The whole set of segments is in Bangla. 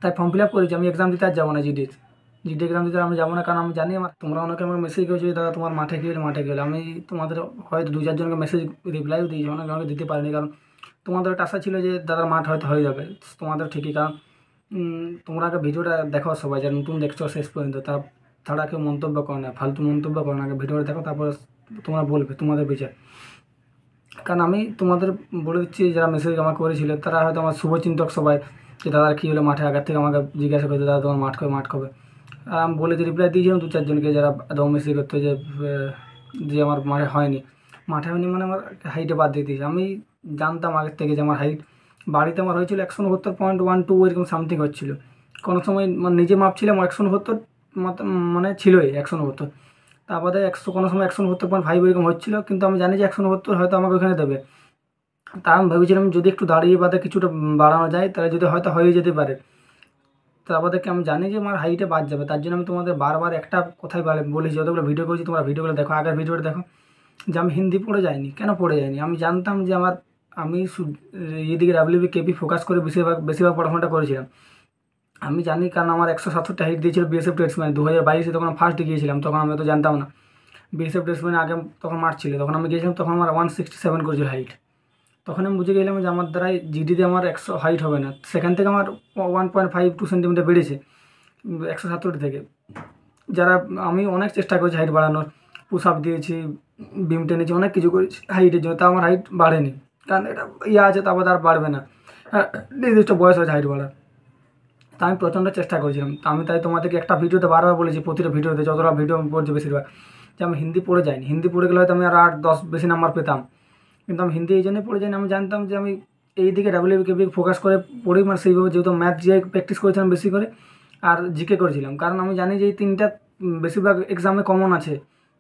তাই ফর্ম ফিল আপ করেছি। আমি এক্সাম দিতে আর যাবো না, জিডি এক্সাম দিতে আমি যাবো না, কারণ আমি জানি তোমরা অনেকে আমাকে মেসেজ করেছো যে দাদা তোমার মাঠে কী হলো, আমি তোমাদের হয়তো 2-4 জনকে মেসেজ রিপ্লাইও দিয়েছি, অনেকে দিতে পারিনি, কারণ তোমাদের একটা আশা ছিল যে দাদার মাঠ হয়তো হয়ে যাবে। তোমাদের ঠিকই, কারণ তোমরা আগে ভিডিওটা দেখো, সবাই যারা নতুন দেখছো শেষ পর্যন্ত, তারা কেউ মন্তব্য করো না, ফালতু মন্তব্য করো না, আগে ভিডিওটা দেখো, তারপর তোমরা বলবে তোমাদের বিচার। কারণ আমি তোমাদের বলে দিচ্ছি, যারা মেসেজ আমাকে করেছিল তারা হয়তো আমার শুভচিন্তক সবাই, যে দাদার কী হলো মাঠে, আগের থেকে আমাকে জিজ্ঞাসা করতো দাদা তোমার মাঠ কবে। আর আমি বলে যে রিপ্লাই দিয়েছিলাম 2-4 জনকে, যারা একদম মেসেজ করতো যে আমার মাঠে হয়নি মানে আমার হাইটে বাদ দিয়ে দিয়েছে। আমি জানতাম আগের থেকে যে আমার হাইট, বাড়িতে আমার হয়েছিল 190.12 এরকম সামথিং হচ্ছিলো। কোনো সময় মানে নিজে মাপছিলাম 190 মানে ছিলই 190, তারপরে 100 কোনো সময় 190.5 এরকম হচ্ছিলো, কিন্তু আমি জানি যে 190 হয়তো আমাকে ওখানে দেবে। তা আমি ভেবেছিলাম যদি একটু দাঁড়িয়ে বাদে কিছুটা বাড়ানো যায় তাহলে যদি হয়তো হয়ে যেতে পারে। তারপর থেকে আমি জানি যে আমার হাইটে বাদ যাবে, তার জন্য আমি তোমাদের বারবার একটা কথাই বলেছি, যতগুলো ভিডিও করেছি তোমরা ভিডিওগুলো দেখো, আগের ভিডিওটা দেখো, যে আমি হিন্দি পড়ে যাইনি। কেন পড়ে যাইনি? আমি জানতাম যে আমি এদিকে ডাব্লিউবি কেপি ফোকাস করে বেশিরভাগ পড়াশোনাটা করেছিলাম। আমি জানি, কারণ আমার 167টা হাইট দিয়েছিল বিএসএফ টেস্টম্যান 2022-এ, তখন আমি ফার্স্ট গিয়েছিলাম, তখন আমি তো জানতাম না। বিএসএফ টেস্টম্যানে আগে তখন মার্চ ছিল, তখন আমি গিয়েছিলাম, তখন আমার 167 করেছিল হাইট। তখন আমি বুঝে গেলাম যে আমার দ্বারাই জিডিতে আমার 100 হাইট হবে না। সেখান থেকে আমার 1.52 সেন্টিমিটার বেড়েছে 167 থেকে। যারা আমি অনেক চেষ্টা করেছি হাইট বাড়ানোর, পুশ আপ দিয়েছি, বিম টেনেছি, অনেক কিছু করেছি হাইটের জন্য, তা আমার হাইট বাড়েনি। কারণ এটা আছে, তারপর আর বাড়বে না, নির্দিষ্ট বয়স আছে হাইট বাড়ার। তা আমি প্রচণ্ড চেষ্টা করেছিলাম। তাই তোমাদেরকে একটা ভিডিওতে বারবার বলেছি, প্রতিটা ভিডিওতে যতটা ভিডিও আমি পড়ছি বেশিরভাগ, যে আমি হিন্দি পড়ে যাইনি। হিন্দি পড়ে গেলে হয়তো আমি আর 8-10 বেশি নাম্বার পেতাম, কিন্তু আমি হিন্দি এই জন্যই পড়ে যাইনি, আমি জানতাম যে আমি এই দিকে ডাব্লিউবিকে ফোকাস করে পড়ি, মানে সেইভাবে যেহেতু ম্যাথ জিআই প্র্যাকটিস করেছিলাম বেশি করে, আর জিকে করেছিলাম, কারণ আমি জানি যে এই তিনটা বেশিরভাগ এক্সামে কমন আছে।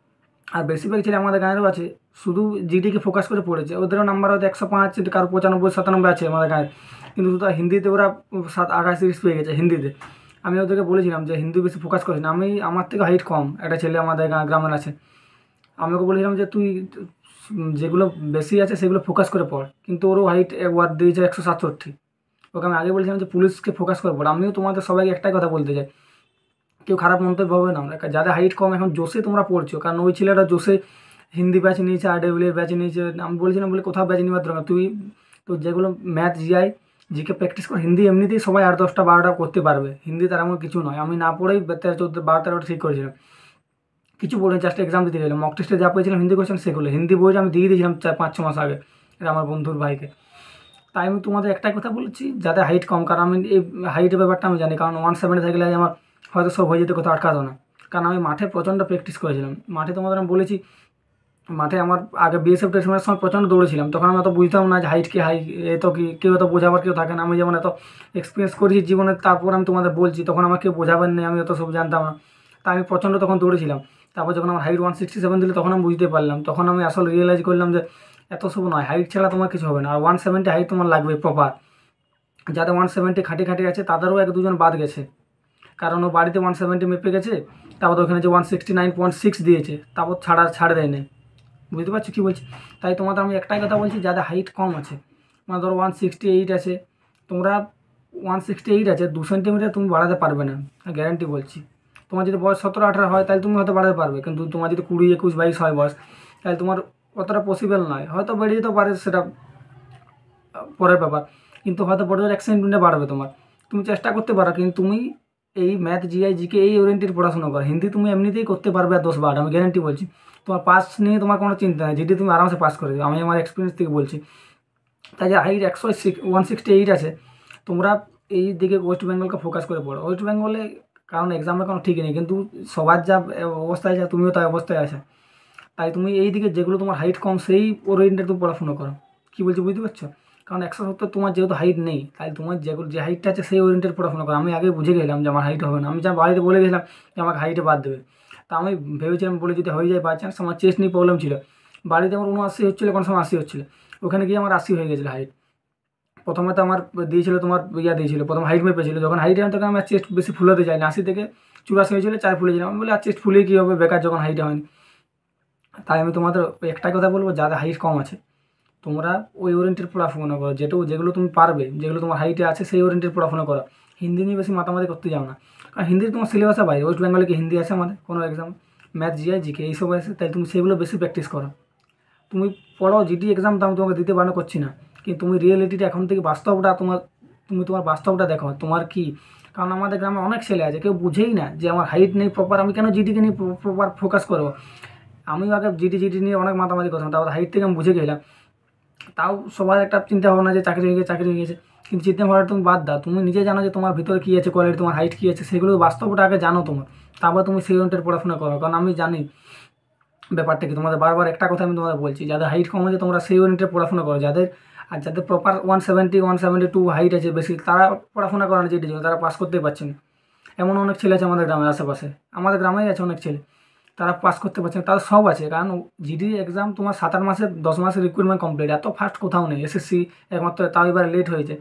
আর বেশিরভাগ ছেলে আমাদের গাঁয়েরও আছে শুধু জিডিকে ফোকাস করে পড়েছে, ওদেরও নাম্বার হয়তো 105, কারো 95-97 আছে আমাদের গাঁয়ের, কিন্তু শুধু হিন্দিতে ওরা 27-28 পেয়ে গেছে হিন্দিতে। আমি ওদেরকে বলেছিলাম যে হিন্দি বেশি ফোকাস করিস না, আমার থেকে হাইট কম একটা ছেলে আমাদের গ্রামের আছে, আমি ওকে বলেছিলাম যে তুই যেগুলো বেশি আছে সেগুলো ফোকাস করে পড়, কিন্তু ওরও হাইট একবার দিয়েছে 167। ওকে আমি আগে বলেছিলাম যে পুলিশকে ফোকাস করে পড়। আমিও তোমাদের সবাইকে একটাই কথা বলতে চাই, কেউ খারাপ মন্তব্য হবে না, যাদের হাইট কম এখন জোশে তোমরা পড়ছো, কারণ ওই ছেলেটা জোশে হিন্দি ব্যাচ নিয়েছে, আরডব্লিউ ব্যাচ নিয়েছে। আমি বলেছিলাম বলে কোথাও ব্যাচ নেওয়ার দরকার, তুই তো যেগুলো ম্যাথ জিআই জিকে প্র্যাকটিস কর, হিন্দি এমনিতেই সবাই 8-10টা-12টা করতে পারবে, হিন্দি তার এমন কিছু নয়। আমি না পড়েই 13-14-12-13টা ঠিক করেছিলাম, কিছু পড়ে জাস্ট এক্সাম দিতে গেলাম, মক টেস্টে যা পেয়েছিলাম হিন্দি কোয়েশ্চেন সেগুলো, হিন্দি বইটা আমি দিয়ে দিয়েছিলাম 4-5-6 মাস আগে, এটা আমার বন্ধুর ভাইকে। তাই আমি তোমাদের একটাই কথা বলেছি, যাদের হাইট কম, কারণ আমি এই হাইটের ব্যাপারটা আমি জানি, কারণ 170 থাকলে আমার হয়তো সব হয়ে যেতে, কোথাও আটকাতো না, কারণ আমি মাঠে প্রচণ্ড প্র্যাকটিস করেছিলাম। মাঠে তোমাদের আমি বলেছি, মাঠে আমার আগে বিএসএফ টেস্টমের সময় প্রচণ্ড দৌড়েছিলাম, তখন আমি অত বুঝতাম না যে হাইট কি, এত কি, কেউ এত বোঝাবার কেউ থাকে না। আমি যেমন এত এক্সপিরিয়েন্স করেছি জীবনে, তারপর আমি তোমাদের বলছি, তখন আমাকে কেউ বোঝাবেন নেই, আমি অত সব জানতাম না। তা আমি প্রচণ্ড তখন দৌড়েছিলাম। তারপর যখন আমার হাইট 167 দিল, তখন আমি বুঝতে পারলাম, তখন আমি আসলে রিয়েলাইজ করলাম যে এত সব নয়, হাইট ছাড়া তোমার কিছু হবে না, আর 170 হাইট তোমার লাগবে প্রপার। যাদের 170 খাটি আছে তাদেরও 1-2 জন বাদ গেছে, কারণ ও বাড়িতে 170 মেপে গেছে, তারপর ওখানে যে 169.6 দিয়েছে, তারপর ছাড় দেয় নেই। বুঝতে পারছো কী বলছি? তাই তোমাদের আমি একটাই কথা বলছি, যাদের হাইট কম আছে, মানে ধরো 168 আছে, তোমরা 168 আছে, 2 সেন্টিমিটার তুমি বাড়াতে পারবে না, গ্যারান্টি বলছি। তোমার যদি বয়স 17-18 হয় তাহলে তুমি হয়তো বাড়াতে পারবে, কিন্তু তোমার যদি 20, 21, 22 হয় বয়স, তাহলে তোমার অতটা পসিবল নয়। হয়তো বেড়ে যেতেও পারে, সেটা পরের ব্যাপার, কিন্তু হয়তো বড় 1 সেন্টিমিটার বাড়বে তোমার। তুমি চেষ্টা করতে পারো, কিন্তু তুমি এই ম্যাথ জিআই জিকে এই ওরিয়েন্টেড পড়াশোনা করো, হিন্দি তুমি এমনিতেই করতে পারবে আর 10 বার, আমি গ্যারান্টি বলছি। তোমার পাস নিয়ে তোমার কোনো চিন্তা নেই, জিডি তুমি আরামসে পাস করে দেবে, আমি আমার এক্সপিরিয়েন্স থেকে বলছি। তাই যে হাইট 168 আছে, তোমরা এই দিকে ওয়েস্ট বেঙ্গলকে ফোকাস করে পড়ো। ওয়েস্ট বেঙ্গলে কারণ এক্সামের কোনো ঠিক নেই, কিন্তু সবার যা অবস্থায় আছে তুমিও তাই অবস্থায় আছে, তাই তুমি এই দিকে যেগুলো তোমার হাইট কম সেই ওরিয়েন্টেড তুমি পড়াশোনা করো। কী বলছি বুঝতে পারছো? কারণ 170 তোমার যেহেতু হাইট নেই, তাই তোমার যে হাইটটা আছে সেই ওরিয়েন্টেড পড়াশোনা করো। আমি আগে বুঝে গেলাম যে আমার হাইট হবে না, আমি যা বাড়িতে বলে গেলাম যে আমাকে হাইটে বাদ দেবে। তা আমি ভেবেছিলাম বলে যদি হয়ে যায় বাই চান্স, আমার চেস্ট নিয়ে প্রবলেম ছিল, বাড়িতে আমার 79 হচ্ছিলো, কোনো সময় 80 হচ্ছিলো, ওখানে গিয়ে আমার 80 হয়ে গেছিলো হাইট। প্রথমে তো আমার দিয়েছিল তোমার দিয়েছিল, প্রথম হাইট মেপেছিল, যখন হাইট আমি তখন আমার চেস্ট বেশি ফুলাতে চাই না, 80 থেকে 84 হয়েছিল, 4 ফুলেছিলাম। আমি বলি আর চেস্ট ফুলে কী হবে, বেকার, যখন হাইটে হয়নি। তাই আমি তোমাদের একটাই কথা বলবো, যাদের হাইট কম আছে তোমরা ওই ওরিয়েন্টেড পড়াশোনা করো, যেগুলো তুমি পারবে, যেগুলো তোমার হাইটে আছে সেই ওরিয়েন্টেড পড়াশোনা করো। হিন্দি নিয়ে বেশি মাতামাতি করতে যাও না, কারণ হিন্দির তোমার সিলেবাসে বাইরে। ওয়েস্ট বেঙ্গলে কি হিন্দি আছে আমাদের কোনো এক্সাম? ম্যাথ, জিআই, জিকে এইসব আছে, তাই তুমি সেগুলো বেশি প্র্যাকটিস করো। তুমি পড়ো জিডি এক্সাম, তো আমি তোমাকে দিতে বারণ করছি না, কিন্তু তুমি রিয়েলিটিটা এখন থেকে বাস্তবটা তোমার বাস্তবটা দেখো তোমার কী। কারণ আমাদের গ্রামে অনেক ছেলে আছে, কেউ বুঝেই না যে আমার হাইট নেই প্রপার, আমি কেন জিডিকে নিয়ে প্রপার ফোকাস করবো। আমিও আগে জিডি নিয়ে অনেক মাতামাতি করতাম, তারপর হাইট থেকে আমি বুঝে গেলাম। তাও সবার একটা চিন্তা ভাবনা যে চাকরি হয়ে গেছে, কিন্তু চিন্তা ভাবনা তুমি বাদ দাও। তুমি নিজে জানো যে তোমার ভিতরে কী আছে, কোয়ালিটি, তোমার হাইট কী আছে, সেগুলো বাস্তবটা আগে জানো তোমার, তারপর তুমি সেই অনুযায়ী পড়াশোনা করো। কারণ আমি জানি ব্যাপারটা কি। তোমাদের বারবার একটা কথা আমি তোমাদের বলছি, যাদের হাইট কম আছে তোমরা সেই অনুযায়ী পড়াশোনা করো। যাদের প্রপার 172 হাইট আছে বেশি, তারা পড়াশোনা করে না জিডির জন্য, তারা পাস করতেই পারছে না। এমন অনেক ছেলে আছে আমাদের গ্রামের আশেপাশে, আমাদের গ্রামেই আছে অনেক ছেলে, তারা পাস করতে পারছে না। তাদের সব আছে, কারণ জিডি এক্সাম তোমার 7-8 মাসে 10 মাসের রিক্রুটমেন্ট কমপ্লিট, এত ফাস্ট কোথাও নেই। এসএসসি একমাত্র, তাও এবার লেট হয়েছে,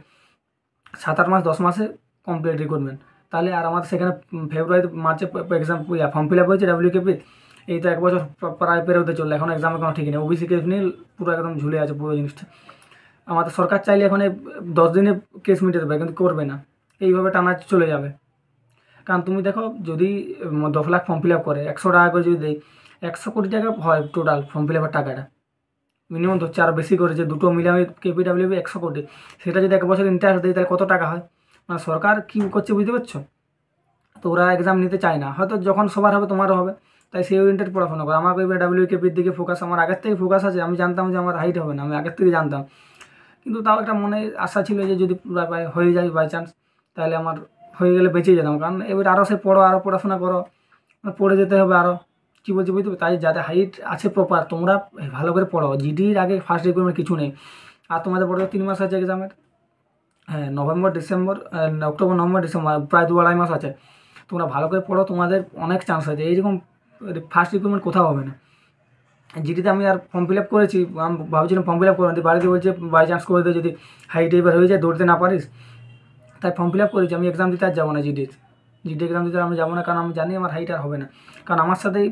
7-8 মাস 10 মাসে কমপ্লিট রিক্রুটমেন্ট। তাহলে আর আমাদের সেখানে ফেব্রুয়ারি মার্চে এক্সাম ফর্ম ফিল আপ হয়েছে WKP, এই তো 1 বছর প্রায় পেরোতে চললো, এখন এক্সামের কোনো ঠিক নেই। ওবিসি কেস নিয়ে পুরো একদম ঝুলে আছে পুরো জিনিসটা। আমাদের সরকার চাইলে এখন 10 দিনে কেস মিটে দেবে, কিন্তু করবে না, এইভাবে টানা চলে যাবে। কারণ তুমি দেখো, যদি 10 লাখ ফর্ম ফিল আপ করে 100 টাকা করে যদি দেয়, 100 কোটি টাকা হয় টোটাল ফর্ম ফিল আপের টাকাটা, মিনিমাম ধরছে আরও বেশি করেছে, দুটো মিলে আমি KPWB 100 কোটি, সেটা যদি 1 বছর ইন্টারেস্ট দেয় তাহলে কত টাকা হয়। মানে সরকার কী করছে বুঝতে পারছো? তো ওরা এক্সাম নিতে চায় না, হয়তো যখন সবার হবে তোমারও হবে, তাই সেই ওরিয়েন্টেড পড়াশোনা করো। আমাকে এবার WKPর দিকে ফোকাস, আমার আগের থেকে ফোকাস আছে। আমি জানতাম যে আমার হাইট হবে না, আমি আগের থেকে জানতাম, কিন্তু তাও একটা মনে আশা ছিল যে যদি হয়ে যায় বাই চান্স, তাহলে আমার হয়ে গেলে বেঁচে যেতাম। কারণ এবার আরও সে পড়ো, আরও পড়াশোনা করো, পড়ে যেতে হবে আরও, কী বলছি বুঝতে পারবে। তাই যাদের হাইট আছে প্রপার, তোমরা ভালো করে পড়ো। জিডির আগে ফার্স্ট রিক্রুটমেন্ট কিছু নেই, আর তোমাদের পড়ে 3 মাস আছে এক্সামের। হ্যাঁ, November, December, October, November, December, প্রায় 2-2.5 মাস আছে। তোমরা ভালো করে পড়ো, তোমাদের অনেক চান্স আছে। এইরকম ফার্স্ট রিক্রুটমেন্ট কোথাও হবে না। জিডিতে আমি আর ফর্ম ফিল আপ করেছি, আমি ভাবছিলাম ফর্ম ফিল আপ করবো, বাড়িতে বলছে বাই চান্স করে দে, যদি হাইট এবার হয়ে যায়, দৌড়তে না পারিস, তাই ফর্ম ফিল আপ করেছি। আমি এক্সাম দিতে আর যাবো না, জিডি এক্সাম দিতে আমি যাবো না, কারণ আমি জানি আমার হাইট আর হবে না। কারণ আমার সাথেই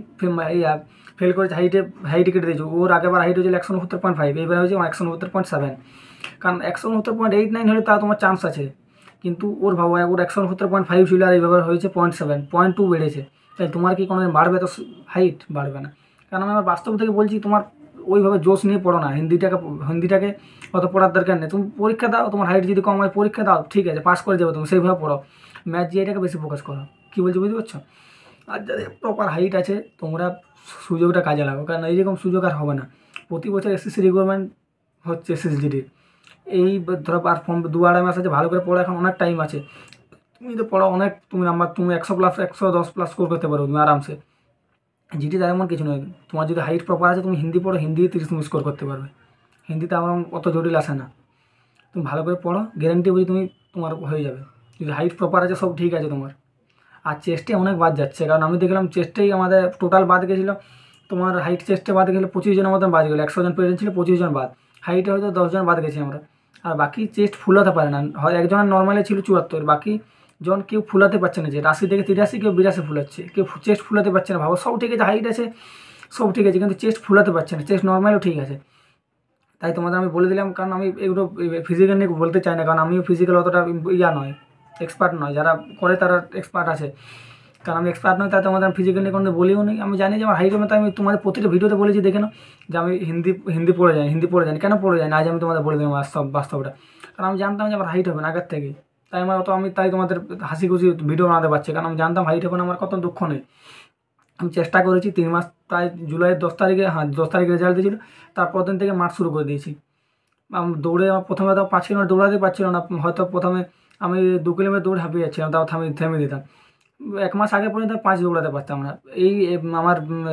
ফেল করেছে, হাইটে কেটে দিয়েছে। ওর আগেবার হাইট হয়েছিল 169.5, এইবার হয়েছে 169.7। কারণ 169.89 হলে তাও তোমার চান্স আছে, কিন্তু ওর ভাবো ওর 169.5 ছিল, আর এইভাবে হয়েছে 0.7, 0.2 বেড়েছে। তাই তোমার কি কোনো বাড়বে? তো হাইট বাড়বে না। কারণ আমি আমার বাস্তব থেকে বলছি, তোমার ওইভাবে জোশ নিয়ে পড়ো না। হিন্দিটাকে অত পড়ার দরকার নেই। তুমি পরীক্ষা দাও, তোমার হাইট যদি কম হয় পরীক্ষা দাও, ঠিক আছে, পাস করে যাবে তুমি, সেইভাবে পড়ো। ম্যাথ জিআইটাকে বেশি ফোকাস করো। কী বলছি বুঝতে পারছো? আর যাদের প্রপার হাইট আছে, তোমরা সুযোগটা কাজে লাগাও, কারণ এইরকম সুযোগ আর হবে না। প্রতি বছর SSC রিক্রুটমেন্ট হচ্ছে, SSGDর। এই ধরো আর ফর্ম 2-2.5 মাস আছে, ভালো করে পড়ো, এখন অনেক টাইম আছে। তুমি তো পড়ো অনেক, তুমি 100+, 110+ স্কোর করতে পারো তুমি আরামসে। জিডি তার এমন কিছু নয়, তোমার যদি হাইট প্রপার আছে, তুমি হিন্দি পড়ো, হিন্দি 30 তুমি স্কোর করতে পারবে। হিন্দিতে আমার অত জটিল আসে না। তুমি ভালো করে পড়ো, গ্যারান্টি বুঝি তোমার হয়ে যাবে, যদি হাইট প্রপার আছে, সব ঠিক আছে তোমার। আর চেস্টে অনেক বাদ যাচ্ছে, কারণ আমি দেখলাম চেস্টেই আমাদের টোটাল বাদ গেছিলো, তোমার হাইট চেস্টে বাদ গেলে 25 জনের মতন বাদ গেলো। 100 জন প্রেজেন্ট ছিল, 25 জন বাদ। হাইটে হয়তো 10 জন বাদ গেছি আমরা। আর বাকি চেস্ট ফুলাতে পারে না, হয় একজনের নর্মালে ছিল 74, বাকি জন কেউ ফুলাতে পারছে না। যে 80 থেকে 83, কেউ 82 ফুলাচ্ছে, কেউ চেস্ট ফুলাতে পারছে না। ভাবো, সব ঠিক আছে, হাইট আছে, সব ঠিক আছে, কিন্তু চেস্ট ফুলাতে পারছে না। চেস্ট নর্মালও ঠিক আছে। তাই তোমাদের আমি বলে দিলাম, কারণ আমি এগুলো ফিজিক্যাল নিয়ে বলতে চাই না, কারণ আমিও ফিজিক্যাল অতটা নয়, এক্সপার্ট নয়। যারা করে তারা এক্সপার্ট আছে, কারণ আমি এক্সপার্ট নয়, তাই তোমাদের ফিজিক্যাল নিয়ে কোনো বলিও নি। আমি জানি যে আমার হাইট হবে, তাই আমি তোমাদের প্রতিটা ভিডিওতে বলেছি, দেখে নাও যে আমি হিন্দি পড়ে যাই। কেন পড়ে যাই না, আজ আমি তোমাদের বলে দিলাম বাস্তবটা। কারণ আমি জানতাম যে আমার হাইট হবে না আগের থেকে, তাই তাই তোমাদের হাসি খুশি ভিডিও বানাতে পারছি, কারণ আমি জানতাম হাইট হবে না, আমার কত দুঃখ নেই। আমি চেষ্টা করেছি 3 মাস, প্রায় জুলাইয়ের 10 তারিখে, 10 তারিখে রেজাল্ট দিয়েছিল, তারপর দিন থেকে মার্চ শুরু করে দিয়েছি। দৌড়ে আমার প্রথমে তো 5 কিলোমিটার দৌড়াতে পারছিল না, হয়তো প্রথমে আমি 2 কিলোমিটার দৌড়ে হাঁপিয়ে যাচ্ছিলাম, তাও থেমে দিতাম। 1 মাস আগে পর্যন্ত 5 দৌড়াতে পারতাম না। এই আমার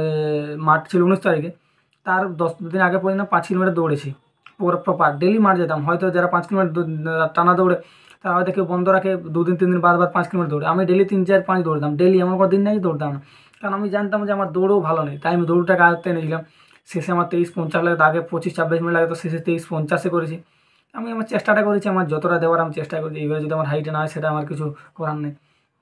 মাঠ ছিল 19 তারিখে, তার 10 দিন আগে পর্যন্ত 5 কিলোমিটার দৌড়েছি প্রপার। ডেলি মাঠ যেতাম। হয়তো যারা 5 কিলোমিটার টানা দৌড়ে, তারা হয়তো কেউ বন্ধ রাখে 2 দিন 3 দিন বাদ 5 কিলোমিটার দৌড়ে। আমি ডেলি 3, 4, 5 দৌড়তাম ডেলি, এমন কোনো দিন নেই দৌড়তাম না। কারণ আমি জানতাম যে আমার দৌড়ও ভালো নেই, তাই আমি দৌড়টাকে আয়ত্তে এনেছিলাম। শেষে আমার 23-50 লাগে, আগে 25-26 মিনিট লাগে, তো শেষে 23-50 করেছি। আমি আমার চেষ্টাটা করেছি, আমার যতটা দেওয়ার আমি চেষ্টা করেছি। এবার যদি আমার হাইটে না হয়, সেটা আমার কিছু করার নেই।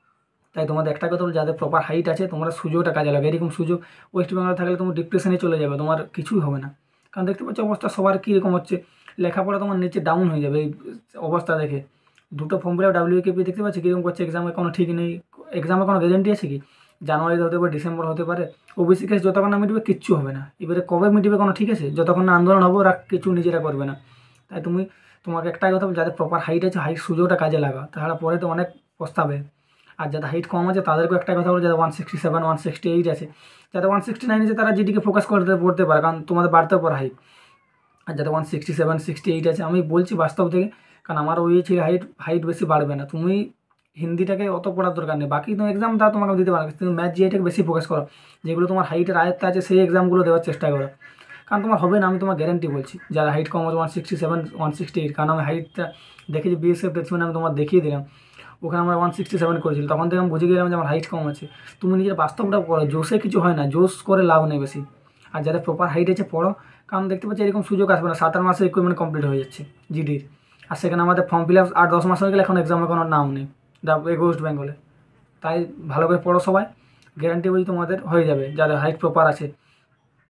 তাই তোমাদের একটা কথা বলি, যাদের প্রপার হাইট আছে, তোমরা সুযোগটা কাজে লাগে। এরকম সুযোগ ওয়েস্ট বেঙ্গলে থাকলে তুমি ডিপ্রেশনে চলে যাবে, তোমার কিছুই হবে না। কারণ দেখতে পাচ্ছ অবস্থা সবার কীরকম হচ্ছে, লেখাপড়া তোমার নিচে ডাউন হয়ে যাবে এই অবস্থা দেখে। দুটো ফর্ম ফিল আপ WKP দেখতে পাচ্ছি কীরকম করছে, এক্সামে কোনো ঠিক নেই, এক্সামে কোনো গ্যারেন্টি আছে কি? জানুয়ারিতে হতে পারে, ডিসেম্বর হতে পারে। ওবিসি কেস যতক্ষণ না মিটবে কিচ্ছু হবে না। এবারে কবে মিটবে কোনো ঠিক আছে? যতক্ষণ না আন্দোলন হবে ওরা কিছু নিজেরা করবে না। তাই তোমাকে একটাই কথা বলবো, যাদের প্রপার হাইট আছে হাইট সুযোগটা কাজে লাগা, তাহলে পরে তো অনেক পস্তাবে। আর যাদের হাইট কম আছে তাদেরকেও একটাই কথা বলবো, যাদের 167 168 আছে, যাদের 169 আছে তারা জিডিকে ফোকাস করতে পড়তে পারে, কারণ তোমাদের বাড়তেও পারে হাইট। আর যাদের 167 68 আছে, আমি বলছি বাস্তব থেকে, কারণ আমার ওই ছিল হাইট বেশি বাড়বে না। তুমি হিন্দিটাকে অত পড়ার দরকার নেই, বাকি তুমি এক্সাম দাও তোমাকে দিতে পারো, তুমি ম্যাথ জিআইটাকে বেশি ফোকাস করো, যেগুলো তোমার হাইটের আয়ত্তে আছে সেই এক্সামগুলো দেওয়ার চেষ্টা করো, কারণ তোমার হবে না, আমি তোমার গ্যারেন্টি বলছি। যারা হাইট কম আছে 167 168, কারণ আমি হাইটটা দেখেছি BSF প্লেসমেন্ট আমি তোমার দেখিয়ে দিলাম, ওখানে আমরা 167 করেছিল, তখন থেকে আমি বুঝে গেলাম যে আমার হাইট কম আছে। তুমি নিজের বাস্তবটা করো, জোশে কিছু হয় না, জোশ করে লাভ নেই বেশি। আর যাদের প্রপার হাইট আছে পড়ো, কারণ দেখতে পাচ্ছি এরকম সুযোগ আসবে না, 7-8 মাসে রিক্রুটমেন্ট কমপ্লিট হয়ে যাচ্ছে জিডির, আর সেখানে আমাদের ফর্ম ফিল আপ 8-10 মাস হয়ে গেলে এখন এক্সামের কোনো নাম নেই ওয়েস্ট বেঙ্গলে। তাই ভালো করে পড়ো সবাই, গ্যারান্টি বলছি তোমাদের হয়ে যাবে যাদের হাইট প্রপার আছে।